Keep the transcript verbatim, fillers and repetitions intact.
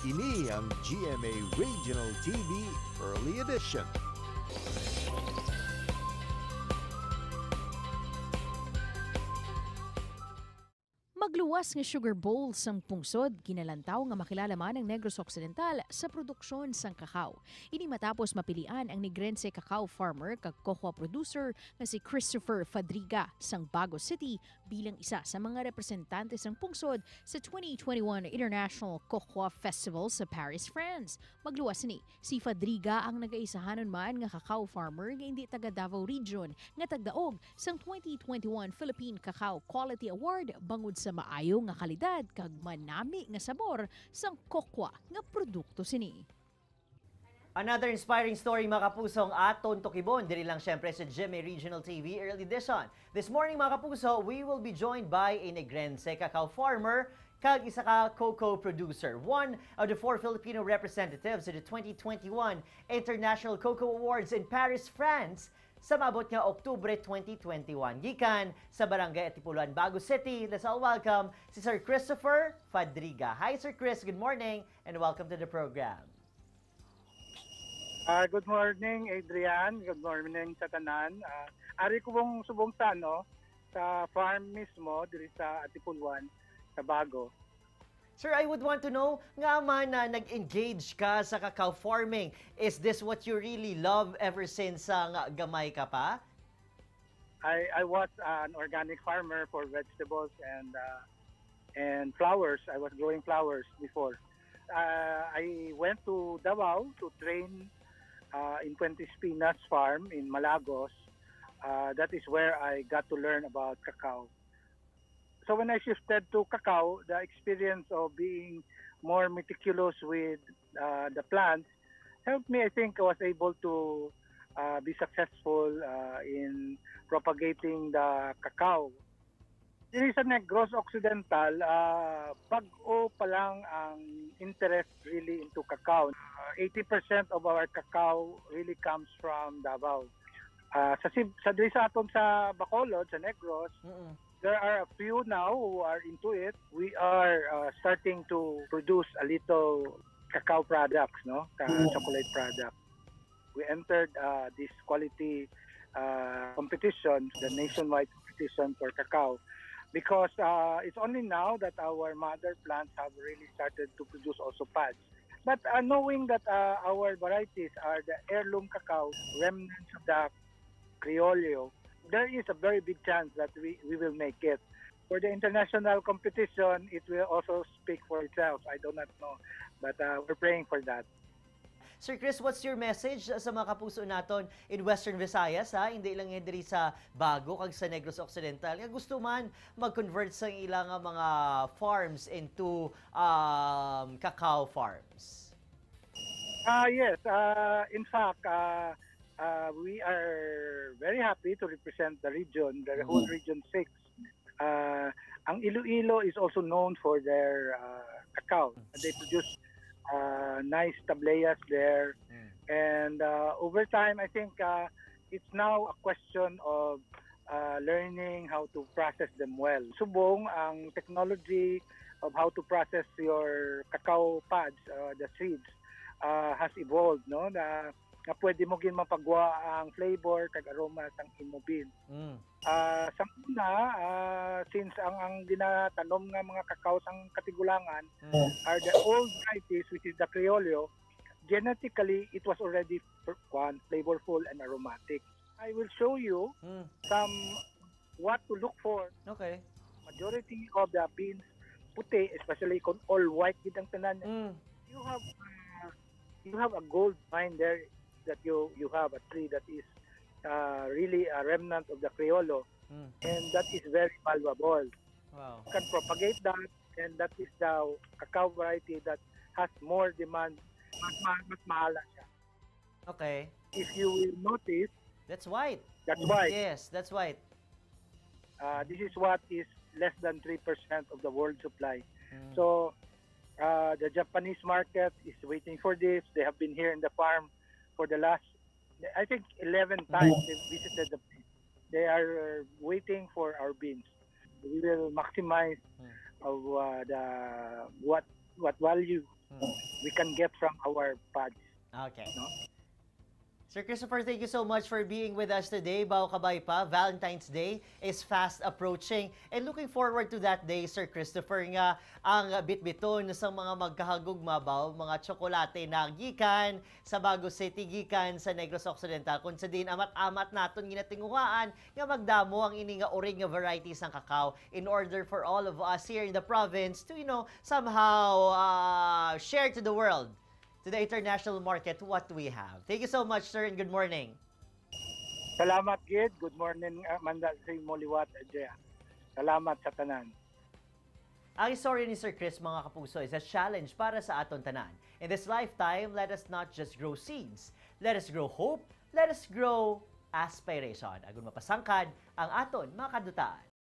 Ini ang G M A Regional T V Early Edition. Magluwas nga sugar bowl sang pungsod, kinalantaw nga makilala man ang Negros Occidental sa produksyon sang kakao. Ini matapos mapilian ang Negrense Cacao Farmer kag cocoa producer nga si Christopher Fadriga sang Bago City bilang isa sa mga representante sang pungsod sa twenty twenty-one International Cocoa Festival sa Paris, France. Magluwas ni si Fadriga ang nagaisahanon man nga cacao farmer nga hindi taga Davao Region nga tagdaog sang twenty twenty-one Philippine Cacao Quality Award bangod sa maayo nga kalidad kag manami nga sabor sang kokwa nga produkto sini. Another inspiring story mga kapusong aton tukibon diri lang syempre sa G M A Regional T V Early Edition. This morning mga kapuso, we will be joined by a Negrense Cacao Farmer kag isa ka cocoa producer, one of the four Filipino representatives at the twenty twenty-one International Cocoa Awards in Paris, France sa maabot nga Oktubre twenty twenty-one. Gikan sa Barangay Atipuluan, Bago City. Let's all welcome si Sir Christopher Fadriga. Hi Sir Chris, good morning and welcome to the program. Uh, good morning Adrian, good morning sa tanan. Uh, ari ko pong subong sa, no, sa farm mismo diri sa Atipuluan, sa Bago. Sir, I would want to know, nga man na nag-engage ka sa cacao farming, is this what you really love ever since uh, nga gamay ka pa? I, I was uh, an organic farmer for vegetables and uh, and flowers. I was growing flowers before. Uh, I went to Davao to train uh, in Fuentes Pinas farm in Malagos. Uh, that is where I got to learn about cacao. So when I shifted to cacao, the experience of being more meticulous with uh, the plants helped me. I think I was able to uh, be successful uh, in propagating the cacao. Diri sa Negros Occidental, uh, bag-o pa lang ang interest really into cacao. Uh, eighty percent of our cacao really comes from Davao. Uh, sa, sa diri sa aton sa Bacolod, sa Negros, mm-mm. There are a few now who are into it. We are uh, starting to produce a little cacao products, no, chocolate products. We entered uh, this quality uh, competition, the nationwide competition for cacao, because uh, it's only now that our mother plants have really started to produce also pods. But uh, knowing that uh, our varieties are the heirloom cacao, remnants of the Criollo, there is a very big chance that we, we will make it. For the international competition, it will also speak for itself. I do not know, but uh, we're praying for that. Sir Chris, what's your message sa mga kapuso naton in Western Visayas, ha? Hindi lang yan diri sa Bago kag sa Negros Occidental. Nga gusto man mag-convert sa ilang mga farms into um, cacao farms. Uh, yes, uh, in fact, uh, Uh, we are very happy to represent the region, the whole Region six. Uh, ang Iloilo is also known for their uh, cacao. They produce uh, nice tableas there. Mm. And uh, over time, I think uh, it's now a question of uh, learning how to process them well. Subong ang technology of how to process your cacao pods, uh, the seeds, uh, has evolved, no? Na, nga pwede mo gin mapagwa ang flavor kag aroma sang imobin. Mm. Uh, sa una, uh, since ang ang ginatanom nga mga cacao sang katigulangan mm. are the old varieties, which is the Criollo, genetically it was already one flavorful and aromatic. I will show you mm. some what to look for. Okay. Majority of the beans puti, especially kung all white gid ang tanan. Mm. You have uh, you have a gold mine there. That you you have a tree that is uh, really a remnant of the Criollo, mm. and that is very valuable. Wow. You can propagate that, and that is the cacao variety that has more demand. Mas, ma mas mahala siya. Okay. If you will notice, that's white. That's white. Yes, that's white. Uh, this is what is less than three percent of the world supply. Mm. So uh, the Japanese market is waiting for this. They have been here in the farm for the last, I think, eleven times they've visited the place. They are waiting for our beans. We will maximize of uh, the what what value we can get from our pods. Okay. No? Sir Christopher, thank you so much for being with us today. Bao kabay pa, Valentine's Day is fast approaching. And looking forward to that day, Sir Christopher, nga ang bitbiton sa mga magkahagugma ba, mga tsokolate na gikan sa Bago City, gikan sa Negros Occidental, kung sa din amat-amat naton ginatinguhaan nga magdamo ang ini nga uri nga varieties ng cacao in order for all of us here in the province to, you know, somehow uh, share to the world, to the international market, what we have. Thank you so much, sir, and good morning. Salamat, Gid. Good morning, Amanda, si Moliwat, Jaya. Salamat sa tanan. Ang istorya ni Sir Chris, mga kapuso, is a challenge para sa aton tanan. In this lifetime, let us not just grow seeds. Let us grow hope. Let us grow aspiration. Agun mapasangkad ang aton mga kadutaan.